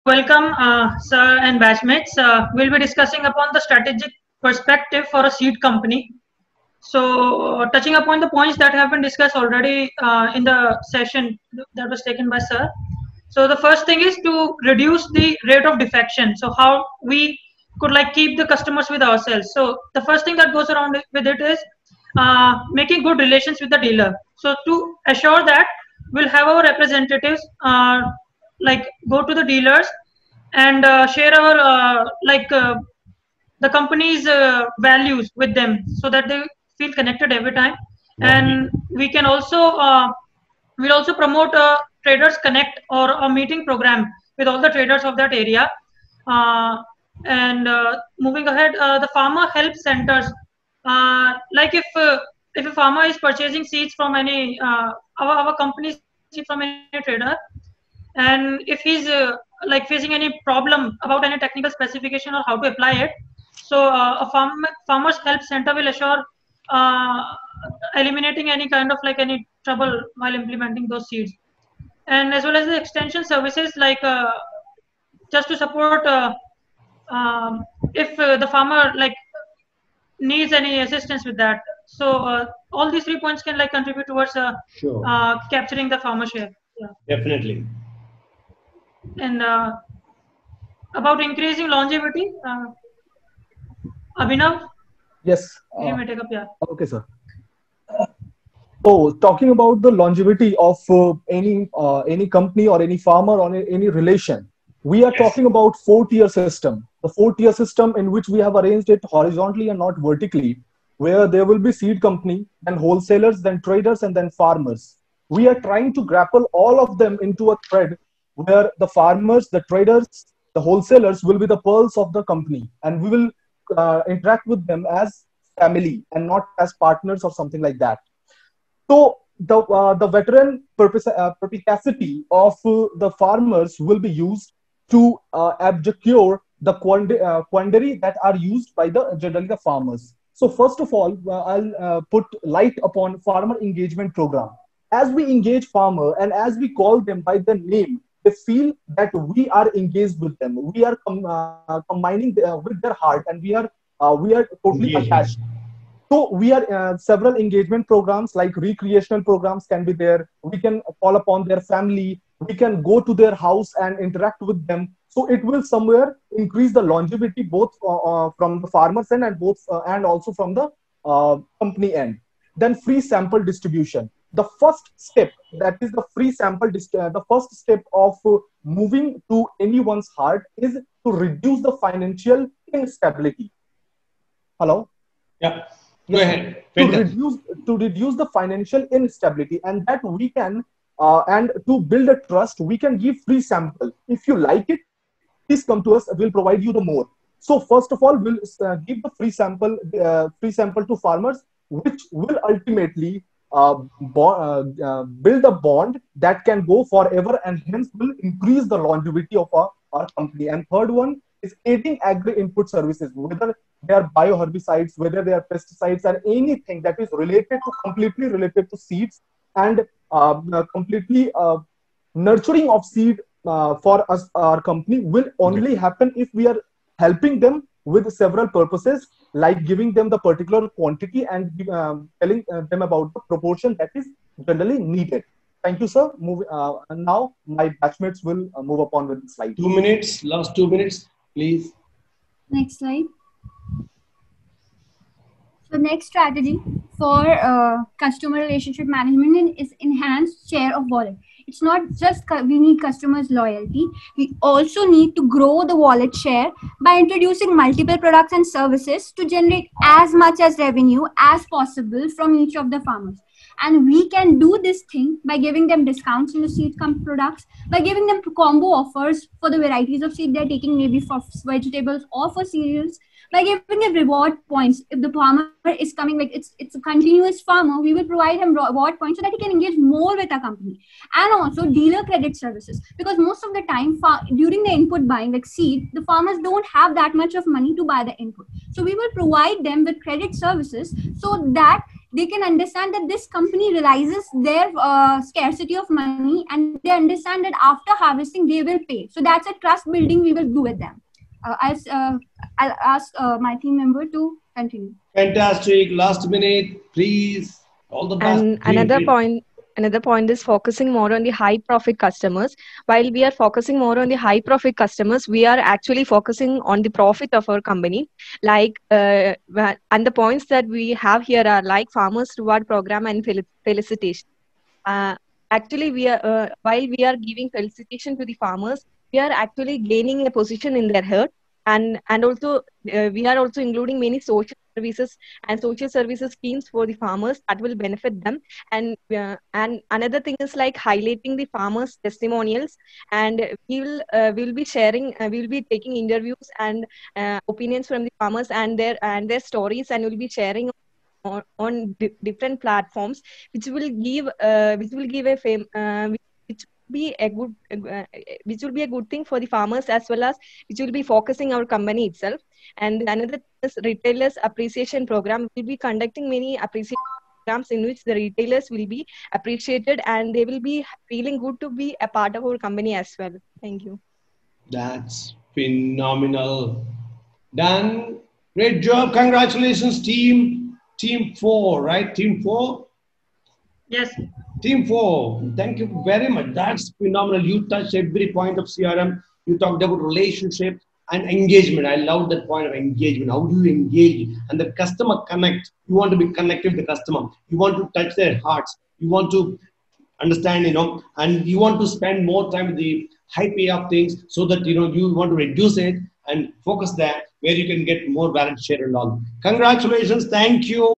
welcome, sir and batchmates. We'll be discussing upon the strategic perspective for a seed company. So, touching upon the points that have been discussed already in the session that was taken by sir. So, the first thing is to reduce the rate of defection. So, how we could like keep the customers with ourselves. So, the first thing that goes around with it is making good relations with the dealer. So, to assure that, we'll have our representatives like go to the dealers and share our the company's values with them so that they feel connected every time. And we can also we'll also promote a traders connect or a meeting program with all the traders of that area. And moving ahead, the farmer help centers, like if a farmer is purchasing seeds from any our company seed from any trader, and if he's like facing any problem about any technical specification or how to apply it, so farmers help center will assure uh, eliminating any kind of like any trouble while implementing those seeds. And as well as the extension services, like just to support if the farmer like needs any assistance with that. So all these 3 points can like contribute towards Sure. capturing the farmer share. Yeah. Definitely. And about increasing longevity, Abhinav, Yes. you may take up. Yeah. Okay, sir. So, talking about the longevity of any company or any farmer or any relation, we are talking about 4-tier system. The 4-tier system in which we have arranged it horizontally and not vertically, where there will be seed company, then wholesalers, then traders, and then farmers. We are trying to grapple all of them into a thread where the farmers, the traders, the wholesalers will be the pearls of the company, and we will interact with them as family and not as partners or something like that. So the veteran perspicacity of the farmers will be used to abjure the quandary that are used by the generally the farmers. So first of all, I'll put light upon farmer engagement program. As we engage farmer and as we call them by the name, they feel that we are engaged with them. We are combining with their heart, and we are totally attached. So we are several engagement programs like recreational programs can be there. We can call upon their family. We can go to their house and interact with them. So it will somewhere increase the longevity both from the farmers end and both and also from the company end. Then free sample distribution. The first step, that is the free sample. The first step of moving to anyone's heart is to reduce the financial instability. Hello. Yeah. Yes, go ahead. To reduce the financial instability, and that we can and to build a trust, we can give free sample. If you like it, please come to us, we'll provide you the more. So first of all, we'll give the free sample to farmers, which will ultimately build a bond that can go forever, and hence will increase the longevity of our company. And third one is aiding agri input services, whether they are bioherbicides, whether they are pesticides, or anything that is completely related to seeds, and completely nurturing of seed for us, our company will only happen if we are helping them with several purposes, like giving them the particular quantity and telling them about the proportion that is generally needed. Thank you, sir. And now my batchmates will move upon with the slide. 2 minutes, last 2 minutes, please. Next slide. So next strategy for customer relationship management is enhanced share of wallet. It's not just we need customers' loyalty. We also need to grow the wallet share by introducing multiple products and services to generate as much as revenue as possible from each of the farmers. And we can do this thing by giving them discounts in the seed products, by giving them combo offers for the varieties of seed they're taking, maybe for vegetables or for cereals, by giving them reward points. If the farmer is coming, like it's a continuous farmer, we will provide him reward points so that he can engage more with our company. And also dealer credit services, because most of the time during the input buying, like seed, the farmers don't have that much of money to buy the input. So we will provide them with credit services so that they can understand that this company realizes their scarcity of money, and they understand that after harvesting they will pay. So that's a trust building we will do with them. I'll ask my team member to continue. Fantastic. Last minute, please. All the best. And Dream, dream. another point is focusing more on the high profit customers. While we are focusing more on the high profit customers, we are actually focusing on the profit of our company. Like and the points that we have here are like farmers reward program and felicitation. Actually, we are while we are giving felicitation to the farmers, we are actually gaining a position in their heart, and also we are also including many social services schemes for the farmers that will benefit them. And another thing is like highlighting the farmers' testimonials, and we will be sharing, we will be taking interviews and opinions from the farmers and their stories, and we'll be sharing on different platforms, which will give a which will be a good which will be a good thing for the farmers, as well as which will be focusing our company itself. And another is retailers appreciation program. We'll be conducting many appreciation programs in which the retailers will be appreciated, and they will be feeling good to be a part of our company as well. Thank you. That's phenomenal. Done. Great job. Congratulations, team. Team 4, right? Team 4? Yes. Team 4. Thank you very much. That's phenomenal. You touched every point of CRM. You talked about relationship and engagement. I love that point of engagement. How do you engage? And the customer connect. You want to be connected with the customer. You want to touch their hearts. You want to understand, and you want to spend more time with the high payoff things, so that, you want to reduce it and focus there where you can get more balance share and all. Congratulations. Thank you.